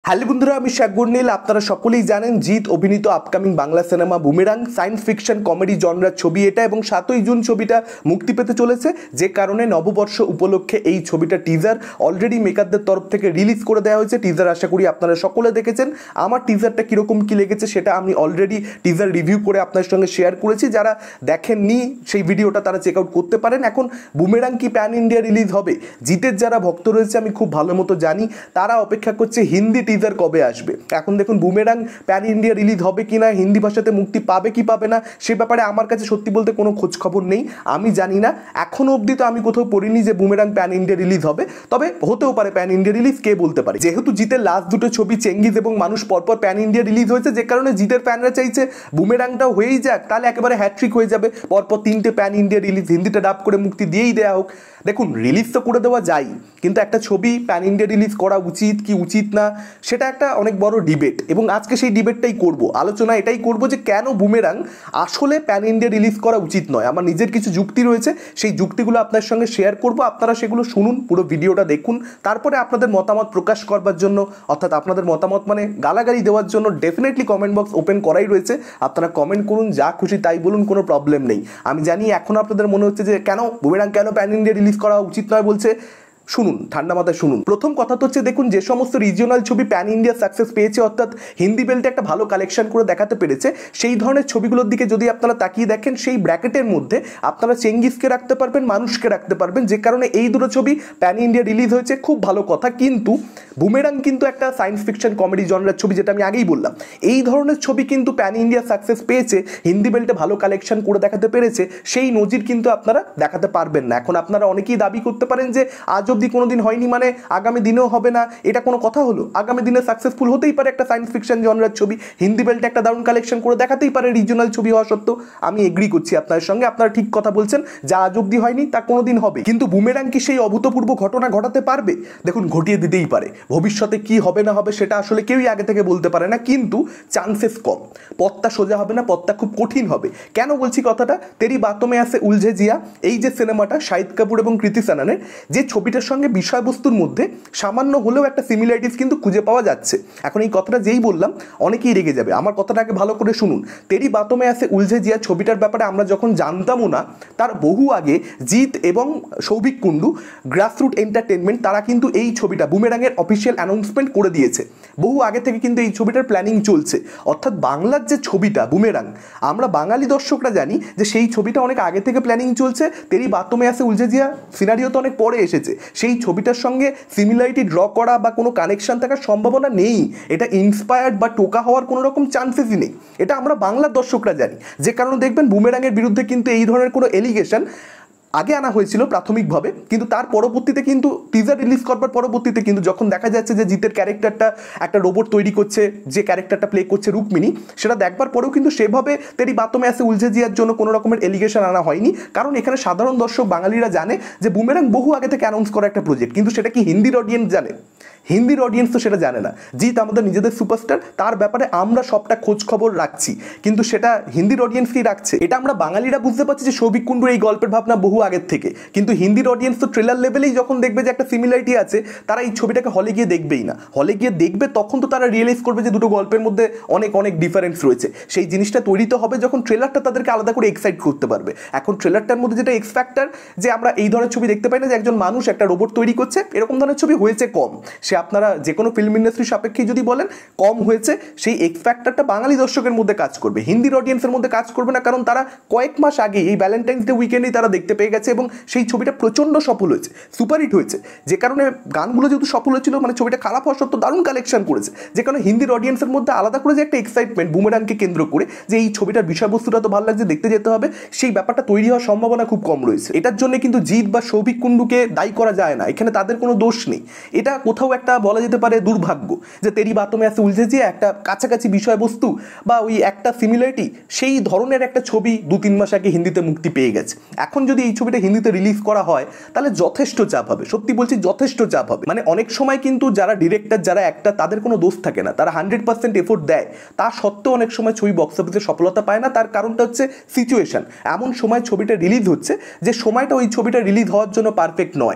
Hello বন্ধুরা, আমি শেখ গুরনীল। আপনারা সকলেই জানেন জিৎ অভিনীত upcoming Bangla cinema Boomerang science fiction comedy জনরার ছবি এটা, এবং 7ই জুন ছবিটা মুক্তি পেতে চলেছে। যে কারণে নববর্ষ উপলক্ষে এই ছবিটা টিজার অলরেডি মেকারদের তরফ থেকে রিলিজ করে দেওয়া হয়েছে। টিজার আশা করি আপনারা সকলে দেখেছেন। আমার টিজারটা কীরকম কী লেগেছে সেটা আমি অলরেডি টিজার রিভিউ করে আপনার সঙ্গে শেয়ার করেছি। যারা দেখেননি সেই ভিডিওটা তারা চেক আউট করতে পারেন। এখন বুমেরাং কি প্যান ইন্ডিয়া রিলিজ হবে? জিতের যারা ভক্ত রয়েছে আমি খুব ভালো মতো জানি, তারা অপেক্ষা করছে হিন্দি টিজার কবে আসবে। এখন দেখুন বুমেরাং প্যান ইন্ডিয়া রিলিজ হবে কি না, হিন্দি ভাষাতে মুক্তি পাবে কি পাবে না, সে ব্যাপারে আমার কাছে সত্যি বলতে কোনো খোঁজ খবর নেই, আমি জানি না। এখনও অবধি তো আমি কোথাও পড়িনি যে বুমেরাং প্যান ইন্ডিয়া রিলিজ হবে, তবে হতেও পারে প্যান ইন্ডিয়া রিলিজ, কে বলতে পারে। যেহেতু জিতের লাস্ট দুটো ছবি চেঙ্গিজ এবং মানুষ পরপর প্যান ইন্ডিয়া রিলিজ হয়েছে, যে কারণে জিতের ফ্যানরা চাইছে বুমেরাংটাও হয়েই যাক, তাহলে একেবারে হ্যাট্রিক হয়ে যাবে। পরপর 3টে প্যান ইন্ডিয়া রিলিজ, হিন্দিটা ডাব করে মুক্তি দিয়েই দেওয়া হোক। দেখুন রিলিজ তো করে দেওয়া যায়, কিন্তু একটা ছবি প্যান ইন্ডিয়া রিলিজ করা উচিত কি উচিত না সেটা একটা অনেক বড় ডিবেট, এবং আজকে সেই ডিবেটটাই করব। আলোচনা এটাই করব যে কেন বুমেরাং আসলে প্যান ইন্ডিয়া রিলিজ করা উচিত নয়। আমার নিজের কিছু যুক্তি রয়েছে, সেই যুক্তিগুলো আপনার সঙ্গে শেয়ার করব। আপনারা সেগুলো শুনুন, পুরো ভিডিওটা দেখুন, তারপরে আপনাদের মতামত প্রকাশ করবার জন্য, অর্থাৎ আপনাদের মতামত মানে গালাগালি দেওয়ার জন্য ডেফিনেটলি কমেন্ট বক্স ওপেন করাই রয়েছে। আপনারা কমেন্ট করুন, যা খুশি তাই বলুন, কোনো প্রবলেম নেই। আমি জানি এখন আপনাদের মনে হচ্ছে যে কেন বুমেরাং কেন প্যান ইন্ডিয়া রিলিজ করা উচিত নয় বলছে। শুনুন, ঠান্ডা মাথায় শুনুন। প্রথম কথা তো হচ্ছে, দেখুন যে সমস্ত রিজিওনাল ছবি প্যান ইন্ডিয়া সাকসেস পেয়েছে, অর্থাৎ হিন্দি বেল্টে একটা ভালো কালেকশন করে দেখাতে পেরেছে, সেই ধরনের ছবিগুলোর দিকে যদি আপনারা তাকিয়ে দেখেন, সেই ব্র্যাকেটের মধ্যে আপনারা চেঙ্গিজকে রাখতে পারবেন, মানুষকে রাখতে পারবেন, যে কারণে এই দুটো ছবি প্যান ইন্ডিয়া রিলিজ হয়েছে, খুব ভালো কথা। কিন্তু বুমেরাং কিন্তু একটা সায়েন্স ফিকশন কমেডি জনরার ছবি, যেটা আমি আগেই বললাম। এই ধরনের ছবি কিন্তু প্যান ইন্ডিয়া সাকসেস পেয়েছে, হিন্দি বেল্টে ভালো কালেকশন করে দেখাতে পেরেছে, সেই নজির কিন্তু আপনারা দেখাতে পারবেন না। এখন আপনারা অনেকেই দাবি করতে পারেন যে আজ অব্দি কোনোদিন হয়নি মানে আগামী দিনেও হবে না, এটা কোনো কথা হলো? আগামী দিনে সাকসেসফুল হতেই পারে একটা সায়েন্স ফিকশন জনরার ছবি, হিন্দি বেল্টে একটা দারুণ কালেকশন করে দেখাতেই পারে রিজিওনাল ছবি হওয়া সত্ত্বেও। আমি এগ্রি করছি আপনার সঙ্গে, আপনারা ঠিক কথা বলছেন, যা আজ অব্দি হয়নি তা কোনোদিন হবে। কিন্তু বুমেরাং কি সেই অভূতপূর্ব ঘটনা ঘটাতে পারবে? দেখুন ঘটিয়ে দিতেই পারে। ভবিষ্যতে কি হবে না হবে সেটা আসলে কেউই আগে থেকে বলতে পারে না, কিন্তু চান্সেস কম। পথটা সোজা হবে না, পথটা খুব কঠিন হবে। কেন বলছি কথাটা? তেরি বাতোঁ মে আসে উলঝে জিয়া, এই যে সিনেমাটা শাহিদ কাপুর এবং কৃতি সাননের, যে ছবিটার সঙ্গে বিষয়বস্তুর মধ্যে সামান্য হলেও একটা সিমিলারিটিস কিন্তু খুঁজে পাওয়া যাচ্ছে। এখন এই কথাটা যেই বললাম অনেকেই রেগে যাবে, আমার কথাটাকে ভালো করে শুনুন। তেরি বাতোঁ মে আসে উলঝে জিয়া ছবিটার ব্যাপারে আমরা যখন জানতামও না, তার বহু আগে জিৎ এবং সৌভিক কুণ্ডু, গ্রাসরুট এন্টারটেনমেন্ট, তারা কিন্তু এই ছবিটা বুমেরাংয়ের অফিসিয়াল অ্যানাউন্সমেন্ট করে দিয়েছে। বহু আগে থেকে কিন্তু এই ছবিটার প্ল্যানিং চলছে। অর্থাৎ বাংলার যে ছবিটা বুমেরাং, আমরা বাঙালি দর্শকরা জানি যে সেই ছবিটা অনেক আগে থেকে প্ল্যানিং চলছে। তেরি বাতোঁ মে আসে উলঝে জিয়া সিনারিও তো অনেক পরে এসেছে, সেই ছবিটার সঙ্গে সিমিলারিটি ড্র করা বা কোনো কানেকশন থাকার সম্ভাবনা নেই। এটা ইন্সপায়ার্ড বা টোকা হওয়ার কোনো রকম চান্সেসই নেই, এটা আমরা বাংলার দর্শকরা জানি। যে কারণে দেখবেন বুমেরাংয়ের বিরুদ্ধে কিন্তু এই ধরনের কোনো এলিগেশন আগে আনা হয়েছিল প্রাথমিকভাবে, কিন্তু তার পরবর্তীতে কিন্তু টিজার রিলিজ করবার পরবর্তীতে কিন্তু যখন দেখা যাচ্ছে যে জিতের ক্যারেক্টারটা একটা রোবট তৈরি করছে, যে ক্যারেক্টারটা প্লে করছে রুক্মিণী, সেটা দেখবার পরেও কিন্তু সেভাবে তেরি বাতোঁ মে আসে উলঝে জিয়ার জন্য কোনো রকমের এলিগেশন আনা হয়নি। কারণ এখানে সাধারণ দর্শক বাঙালিরা জানে যে বুমেরাং বহু আগে থেকে অ্যানাউন্স করা একটা প্রজেক্ট, কিন্তু সেটা কি হিন্দির অডিয়েন্স জানে? হিন্দির অডিয়েন্স তো সেটা জানে না। জিৎ আমাদের নিজেদের সুপারস্টার, তার ব্যাপারে আমরা সবটা খোঁজ খবর রাখছি, কিন্তু সেটা হিন্দির অডিয়েন্সকেই রাখছে। এটা আমরা বাঙালিরা বুঝতে পারছি যে সৌভিক কুণ্ডুর এই গল্পের ভাবনা বহু আগের থেকে, কিন্তু হিন্দির অডিয়েন্স তো ট্রেলার লেভেলেই যখন দেখবে যে একটা সিমিলারিটি আছে, তারা এই ছবিটাকে হলে গিয়ে দেখবেই না। হলে গিয়ে দেখবে তখন তো তারা রিয়েলাইজ করবে যে দুটো গল্পের মধ্যে অনেক অনেক ডিফারেন্স রয়েছে। সেই জিনিসটা তৈরি তো হবে যখন ট্রেলারটা তাদেরকে আলাদা করে এক্সাইট করতে পারবে। এখন ট্রেলারটার মধ্যে যেটা এক্স ফ্যাক্টর, যে আমরা এই ধরনের ছবি দেখতে পাই না যে একজন মানুষ একটা রোবট তৈরি করছে, এরকম ধরনের ছবি হয়েছে কম। সে আপনারা যে কোনো ফিল্ম ইন্ডাস্ট্রি সাপেক্ষে যদি বলেন কম হয়েছে, সেই এক্স ফ্যাক্টরটা বাঙালি দর্শকের মধ্যে কাজ করবে, হিন্দির অডিয়েন্সের মধ্যে কাজ করবে না। কারণ তারা কয়েক মাস আগে এই ভ্যালেন্টাইন্স ডে উইকেন্ডেই তারা দেখতে পেয়ে গেছে, এবং সেই ছবিটা প্রচণ্ড সফল হয়েছে, সুপারহিট হয়েছে। যে কারণে গানগুলো যেহেতু সফল হয়েছিল, মানে ছবিটা খারাপ হওয়া সত্ত্বেও দারুণ কালেকশন করেছে, যে কারণে হিন্দির অডিয়েন্সের মধ্যে আলাদা করে যে একটা এক্সাইটমেন্ট বুমেরাংকে কেন্দ্র করে, যে এই ছবিটার বিষয়বস্তুটা তো ভালো লাগছে, দেখতে যেতে হবে, সেই ব্যাপারটা তৈরি হওয়ার সম্ভাবনা খুব কম রয়েছে। এটার জন্য কিন্তু জিৎ বা সৌভিক কুণ্ডুকে দায়ী করা যায় না, এখানে তাদের কোনো দোষ নেই। এটা কোথাও একটা বলা যেতে পারে দুর্ভাগ্য, যে তেরি বাতোঁ মে আসে উলঝে জিয়া একটা কাছাকাছি বিষয়বস্তু বা ওই একটা সিমিলারিটি, সেই ধরনের একটা ছবি 2-3 মাস আগে হিন্দিতে মুক্তি পেয়ে গেছে। এখন যদি এই ছবিটা হিন্দিতে রিলিজ করা হয়, তাহলে যথেষ্ট চাপ হবে, সত্যি বলছি যথেষ্ট চাপ হবে। মানে অনেক সময় কিন্তু যারা ডিরেক্টর, যারা একটা, তাদের কোনো দোষ থাকে না, তারা 100% এফোর্ট দেয়, তা সত্ত্বেও অনেক সময় ছবি বক্স অফিসে সফলতা পায় না। তার কারণটা হচ্ছে সিচুয়েশন। এমন সময় ছবিটা রিলিজ হচ্ছে যে সময়টা ওই ছবিটা রিলিজ হওয়ার জন্য পারফেক্ট নয়।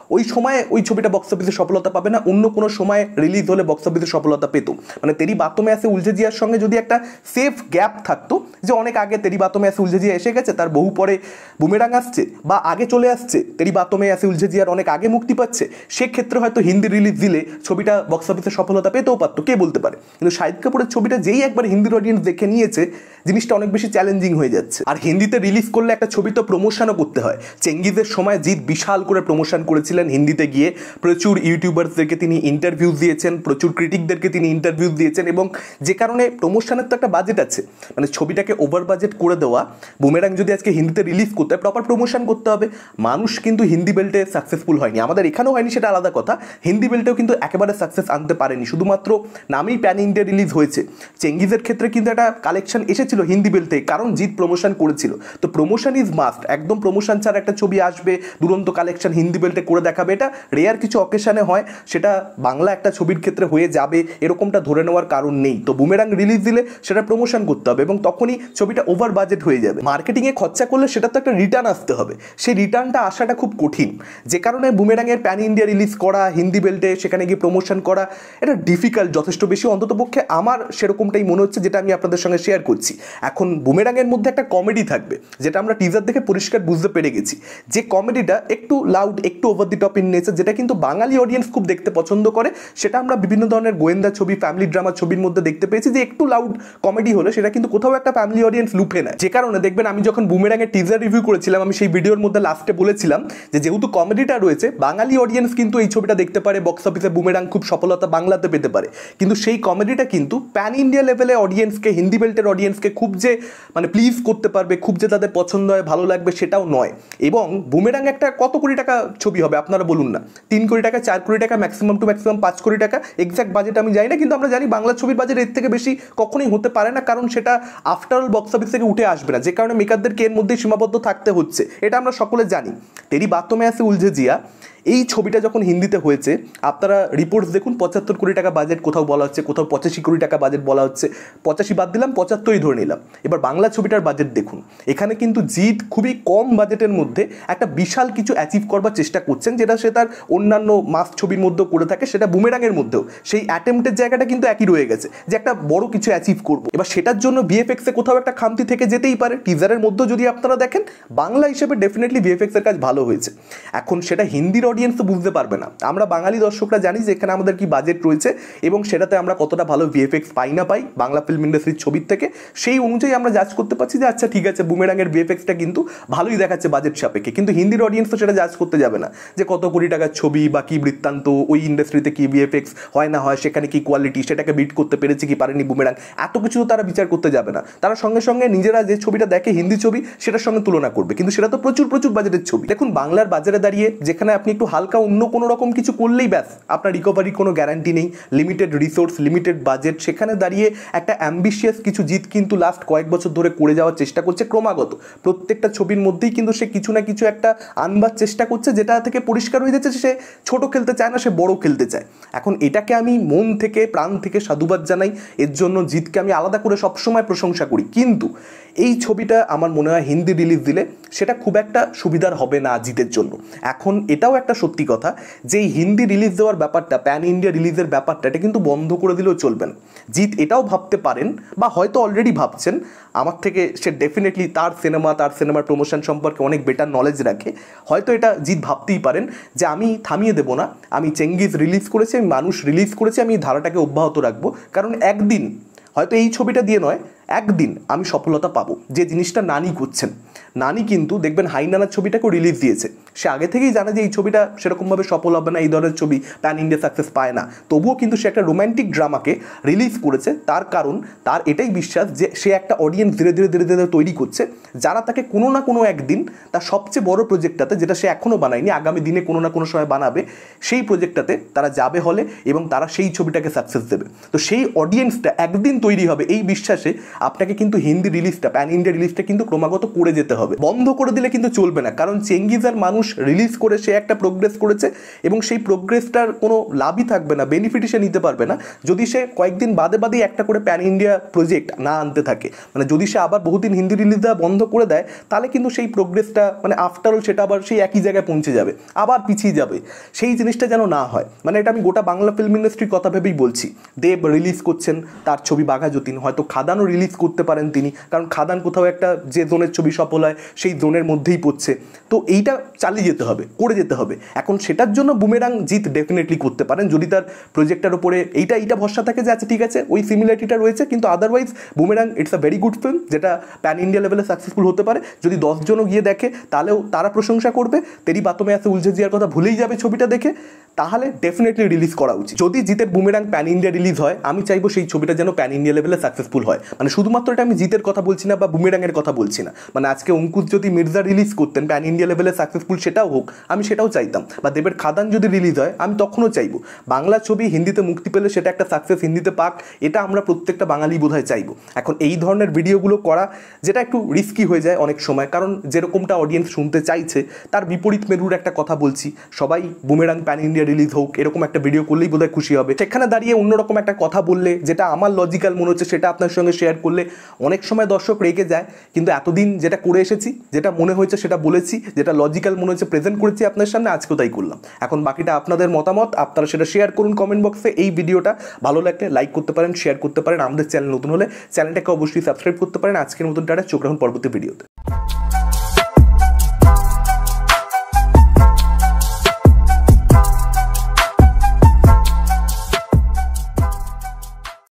ওই সময় ওই ছবিটা বক্স অফিসে সফলতা পাবে না, অন্য কোনো সময় রিলিজ হলে বক্স অফিসে সফলতা পেত। মানে তেরি বাতোঁ মে ऐसे উলঝে জিয়ার সঙ্গে যদি একটা সেফ গ্যাপ থাকতো, যে অনেক আগে তেরি বাতোঁ মে ऐसे উলঝে জিয়া এসে গেছে, তার বহু পরে বুমেরাং আসছে বা আগে চলে আসছে, তেরি বাতোঁ মে ऐसे উলঝে জিয়ার অনেক আগে মুক্তি পাচ্ছে, সেক্ষেত্রে হয়তো হিন্দি রিলিজ দিলে ছবিটা বক্স অফিসে সফলতা পেতেও পারতো, কে বলতে পারে। কিন্তু শাহিদ কাপুরের ছবিটা যেই একবার হিন্দির অডিয়েন্স দেখে নিয়েছে, জিনিসটা অনেক বেশি চ্যালেঞ্জিং হয়ে যাচ্ছে। আর হিন্দিতে রিলিজ করলে একটা ছবি তো প্রমোশনও করতে হয়। চেঙ্গিজের সময় জিৎ বিশাল করে প্রমোশন করেছিলেন হিন্দিতে গিয়ে, প্রচুর ইউটিউবার্সদেরকে তিনি ইন্টারভিউ দিয়েছেন, প্রচুর ক্রিটিকদেরকে তিনি ইন্টারভিউ দিয়েছেন, এবং যে কারণে প্রমোশনের তো একটা বাজেট আছে, মানে ছবিটাকে ওভার বাজেট করে দেওয়া। বুমেরাং যদি আজকে হিন্দিতে রিলিজ করতে হয়, প্রপার প্রমোশন করতে হবে। মানুষ কিন্তু হিন্দি বেল্টে সাকসেসফুল হয়নি, আমাদের এখানেও হয়নি, সেটা আলাদা কথা। হিন্দি বেল্টেও কিন্তু একেবারে সাকসেস আনতে পারেনি, শুধুমাত্র নামেই প্যান ইন্ডিয়া রিলিজ হয়েছে। চেঙ্গিজের ক্ষেত্রে কিন্তু একটা কালেকশন এসেছিল হিন্দি বেল্টে, কারণ জিৎ প্রমোশন করেছিল। তো প্রমোশন ইজ মাস্ট, একদম প্রমোশন ছাড়া একটা ছবি আসবে দুরন্ত কালেকশন হিন্দি বেল্টে করে দেখাবে, এটা রেয়ার কিছু অকেশনে হয়, সেটা বাংলা একটা ছবির ক্ষেত্রে হয়ে যাবে এরকমটা ধরে নেওয়ার কারণ নেই। তো বুমেরাং রিলিজ দিলে সেটা প্রমোশন করতে হবে, এবং তখনই ছবিটা ওভার বাজেট হয়ে যাবে। মার্কেটিংয়ে খরচা করলে সেটা তো একটা রিটার্ন আসতে হবে, সেই রিটার্নটা আসাটা খুব কঠিন, যে কারণে বুমেরাংয়ের প্যান ইন্ডিয়া রিলিজ করা, হিন্দি বেল্টে সেখানে গিয়ে প্রমোশন করা, এটা ডিফিকাল্ট যথেষ্ট বেশি, অন্ততপক্ষে আমার সেরকমটাই মনে হচ্ছে, যেটা আমি আপনাদের সঙ্গে শেয়ার করছি। এখন বুমেরাংয়ের মধ্যে একটা কমেডি থাকবে, যেটা আমরা টিজার দেখে পরিষ্কার বুঝতে পেরে গেছি, যে কমেডিটা একটু লাউড, একটু over the top in nature, যেটা কিন্তু বাঙালি অডিয়েন্স খুব দেখতে পছন্দ করে। সেটা আমরা বিভিন্ন ধরনের গোয়েন্দা ছবি, ফ্যামিলি ড্রামা ছবির মধ্যে দেখতে পেয়েছি, যে একটু লাউড কমেডি হলে সেটা কিন্তু কোথাও একটা ফ্যামিলি অডিয়েন্স লুফে নেয়। যে কারণে দেখবেন, আমি যখন বুমেরাংয়ের টিজার রিভিউ করেছিলাম, আমি সেই ভিডিওর মধ্যে লাস্টে বলেছিলাম যে যেহেতু কমেডিটা রয়েছে, বাঙালি অডিয়েন্স কিন্তু এই ছবিটা দেখতে পারে, বক্স অফিসে বুমেরাং খুব সফলতা বাংলাতে পেতে পারে। কিন্তু সেই কমেডিটা কিন্তু প্যান ইন্ডিয়া লেভেলে অডিয়েন্সকে, হিন্দি বেল্টের অডিয়েন্সকে খুব যে মানে প্লিজ করতে পারবে, খুব যে তাদের পছন্দ হয়, ভালো লাগবে, সেটাও নয়। এবং বুমেরাং একটা কত কোটি টাকা ছবি হবে আপনারা বলুন না? 3 কোটি টাকা, 4 কোটি টাকা, ম্যাক্সিমাম টু ম্যাক্সিমাম 5 কোটি টাকা, এক্স্যাক্ট বাজেট আমি জানি না, কিন্তু আমরা জানি বাংলা ছবির বাজেট এর থেকে বেশি কখনোই হতে পারে না, কারণ সেটা আফটার অল বক্স অফিস থেকে উঠে আসবে না, যে কারণে মেকারদেরকে এর মধ্যে সীমাবদ্ধ থাকতে হচ্ছে, এটা আমরা সকলে জানি। তেরি বাতোঁ মে ऐसे উলঝে জিয়া এই ছবিটা যখন হিন্দিতে হয়েছে, আপনারা রিপোর্টস দেখুন, 75 কোটি টাকা বাজেট কোথাও বলা হচ্ছে, কোথাও 85 কোটি টাকা বাজেট বলা হচ্ছে, 85 বাদ দিলাম, 75ই ধরে নিলাম। এবার বাংলা ছবিটার বাজেট দেখুন, এখানে কিন্তু জিৎ খুবই কম বাজেটের মধ্যে একটা বিশাল কিছু অ্যাচিভ করবার চেষ্টা করছেন, যেটা সে তার অন্যান্য মাস ছবির মধ্যেও করে থাকে, সেটা বুমেরাংয়ের মধ্যেও সেই অ্যাটেম্পটের জায়গাটা কিন্তু একই রয়ে গেছে, যে একটা বড় কিছু অ্যাচিভ করবো। এবার সেটার জন্য ভিএফএক্সে কোথাও একটা খামতি থেকে যেতেই পারে। টিজারের মধ্যেও যদি আপনারা দেখেন, বাংলা হিসেবে ডেফিনেটলি ভিএফএক্সের কাজ ভালো হয়েছে। এখন সেটা হিন্দির অডিয়েন্স তো বুঝতে পারবে না, আমরা বাঙালি দর্শকরা জানি যে এখানে আমাদের কি বাজেট রয়েছে, এবং সেটাতে আমরা কতটা ভালো ভিএফএক্স পাই না পাই বাংলা ফিল্ম ইন্ডাস্ট্রির ছবির থেকে, সেই অনুযায়ী আমরা জাজ করতে পারছি যে আচ্ছা ঠিক আছে, বুমেরাংয়ের ভিএফএক্সটা কিন্তু ভালোই দেখাচ্ছে বাজেট সাপেক্ষে। কিন্তু হিন্দির অডিয়েন্স তো সেটা জাজ করতে যাবে না, যে কত কোটি টাকার ছবি বা কি বৃত্তান্ত, ওই ইন্ডাস্ট্রিতে কি ভিএফএক্স হয় না হয়, সেখানে কি কোয়ালিটি, সেটাকে বিট করতে পেরেছে কি পারেনি বুমেরাং, এত কিছু তো তারা বিচার করতে যাবে না। তারা সঙ্গে সঙ্গে নিজেরা যে ছবিটা দেখে হিন্দি ছবি, সেটার সঙ্গে তুলনা করবে, কিন্তু সেটা তো প্রচুর প্রচুর বাজেটের ছবি। দেখুন, বাংলার বাজারে দাঁড়িয়ে যেখানে আপনি একটু হালকা অন্য কোনো রকম কিছু করলেই ব্যাস আপনার রিকভারি কোনো গ্যারান্টি নেই, লিমিটেড রিসোর্স, লিমিটেড বাজেট, সেখানে দাঁড়িয়ে একটা অ্যাম্বিশিয়াস কিছু জিৎ কিন্তু লাস্ট কয়েক বছর ধরে করে যাওয়ার চেষ্টা করছে ক্রমাগত। প্রত্যেকটা ছবির মধ্যেই কিন্তু সে কিছু না কিছু একটা আনবার চেষ্টা করছে, যেটা থেকে পরিষ্কার হয়ে যাচ্ছে সে ছোট খেলতে চায় না, সে বড় খেলতে চায়। এখন এটাকে আমি মন থেকে, প্রাণ থেকে সাধুবাদ জানাই, এর জন্য জিৎকে আমি আলাদা করে সবসময় প্রশংসা করি। কিন্তু এই ছবিটা আমার মনে হয় হিন্দি রিলিজ দিলে সেটা খুব একটা সুবিধার হবে না জিতের জন্য। এখন এটাও একটা সত্যি কথা যে এই হিন্দি রিলিজ দেওয়ার ব্যাপারটা, প্যান ইন্ডিয়া রিলিজের ব্যাপারটা, এটা কিন্তু বন্ধ করে দিলেও চলবে না। জিৎ এটাও ভাবতে পারেন, বা হয়তো অলরেডি ভাবছেন, আমার থেকে সে ডেফিনেটলি তার সিনেমার প্রমোশন সম্পর্কে অনেক বেটার নলেজ রাখে, হয়তো এটা জিৎ ভাবতেই পারেন যে আমি থামিয়ে দেবো না, আমি চেঙ্গিজ রিলিজ করেছি, আমি মানুষ রিলিজ করেছি, আমি ধারাটাকে অব্যাহত রাখবো, কারণ একদিন হয়তো এই ছবিটা দিয়ে নয়, একদিন আমি সফলতা পাবো। যে জিনিসটা নানি করছেন, নানি কিন্তু দেখবেন হাইনানার ছবিটাকেও রিলিজ দিয়েছে, সে আগে থেকেই জানে যে এই ছবিটা সেরকমভাবে সফল হবে না, এই ধরনের ছবি প্যান ইন্ডিয়া সাকসেস পায় না, তবুও কিন্তু সে একটা রোম্যান্টিক ড্রামাকে রিলিজ করেছে। তার কারণ তার এটাই বিশ্বাস যে সে একটা অডিয়েন্স ধীরে ধীরে ধীরে ধীরে তৈরি করছে, যারা তাকে কোনো না কোনো একদিন তার সবচেয়ে বড় প্রজেক্টটাতে, যেটা সে এখনও বানায়নি, আগামী দিনে কোনো না কোনো সময় বানাবে, সেই প্রজেক্টটাতে তারা যাবে হলে এবং তারা সেই ছবিটাকে সাকসেস দেবে। তো সেই অডিয়েন্সটা একদিন তৈরি হবে, এই বিশ্বাসে আপনাকে কিন্তু হিন্দি রিলিজটা, প্যান ইন্ডিয়া রিলিজটা কিন্তু ক্রমাগত করে যেতে হবে। বন্ধ করে দিলে কিন্তু চলবে না, কারণ চেঙ্গিজার মানুষ রিলিজ করে সে একটা প্রোগ্রেস করেছে এবং সেই প্রোগ্রেসটার কোনো লাভই থাকবে না, বেনিফিটই সে নিতে পারবে না যদি সে কয়েকদিন বাদে বাদেই একটা করে প্যান ইন্ডিয়া প্রজেক্ট না আনতে থাকে। মানে যদি সে আবার বহুদিন হিন্দি রিলিজ দেওয়া বন্ধ করে দেয়, তাহলে কিন্তু সেই প্রোগ্রেসটা মানে আফটারঅল সেটা আবার সেই একই জায়গায় পৌঁছে যাবে, আবার পিছিয়ে যাবে। সেই জিনিসটা যেন না হয়। মানে এটা আমি গোটা বাংলা ফিল্ম ইন্ডাস্ট্রির কথা ভেবেই বলছি। দেব রিলিজ করছেন তার ছবি বাঘা যতীন, হয়তো খাদানও রিলিজ করতে পারেন তিনি, কারণ খাদান কোথাও একটা যে জোনের ছবি সফল হয় সেই জোনের মধ্যেই পড়ছে। তো এইটা চালিয়ে যেতে হবে, করে যেতে হবে। এখন সেটার জন্য বুমেরাং জিৎ ডেফিনেটলি করতে পারেন যদি তার প্রজেক্টটার উপরে এইটা ভরসা থাকে যে আচ্ছা ঠিক আছে ওই সিমিলারিটিটা রয়েছে, কিন্তু otherwise Boomerang it's a very good film যেটা প্যান ইন্ডিয়া লেভেলে সাকসেসফুল হতে পারে। যদি 10 জনও গিয়ে দেখে তাহলেও তারা প্রশংসা করবে, তেরি বাতমে আছে উলঝে জিয়ার কথা ভুলেই যাবে ছবিটা দেখে, তাহলে ডেফিনেটলি রিলিজ করা উচিত। যদি জিতের বুমেরাং প্যান ইন্ডিয়া রিলিজ হয়, আমি চাইবো সেই ছবিটা যেন প্যান ইন্ডিয়া লেভেলে সাকসেসফুল হয়। মানে শুধুমাত্র এটা আমি জিতের কথা বলছি না বা বুমেরাংয়ের কথা বলছি না, মানে আজকে অঙ্কুশ যদি মির্জা রিলিজ করতেন প্যান ইন্ডিয়া লেভেলে সাকসেসফুল সেটাও হোক, আমি সেটাও চাইতাম। বা দেবের খাদান যদি রিলিজ হয় আমি তখনও চাইবো বাংলা ছবি হিন্দিতে মুক্তি পেলে সেটা একটা সাকসেস হিন্দিতে পাক, এটা আমরা প্রত্যেকটা বাঙালি বোধহয় চাইবো। এখন এই ধরনের ভিডিওগুলো করা যেটা একটু রিস্কি হয়ে যায় অনেক সময়, কারণ যেরকমটা অডিয়েন্স শুনতে চাইছে তার বিপরীত মেরুর একটা কথা বলছি। সবাই বুমেরাং প্যান ইন্ডিয়া রিলিজ হোক এরকম একটা ভিডিও করলেই বোধহয় খুশি হবে। সেখানে দাঁড়িয়ে অন্যরকম একটা কথা বললে যেটা আমার লজিক্যাল মনে হচ্ছে সেটা আপনার সঙ্গে শেয়ার করলে অনেক সময় দর্শক রেগে যায়। কিন্তু এতদিন যেটা করে এসেছি, যেটা মনে হয়েছে সেটা বলেছি, যেটা লজিক্যাল মনে হচ্ছে প্রেজেন্ট করেছি আপনার সামনে, আজকেও তাই করলাম। এখন বাকিটা আপনাদের মতামত, আপনারা সেটা শেয়ার করুন কমেন্ট বক্সে। এই ভিডিওটা ভালো লাগলে লাইক করতে পারেন, শেয়ার করতে পারেন। আমাদের চ্যানেল নতুন হলে চ্যানেলটাকে অবশ্যই সাবস্ক্রাইব করতে পারেন। আজকের মতন টাটা, চোখ রাখুন পরবর্তী ভিডিওতে।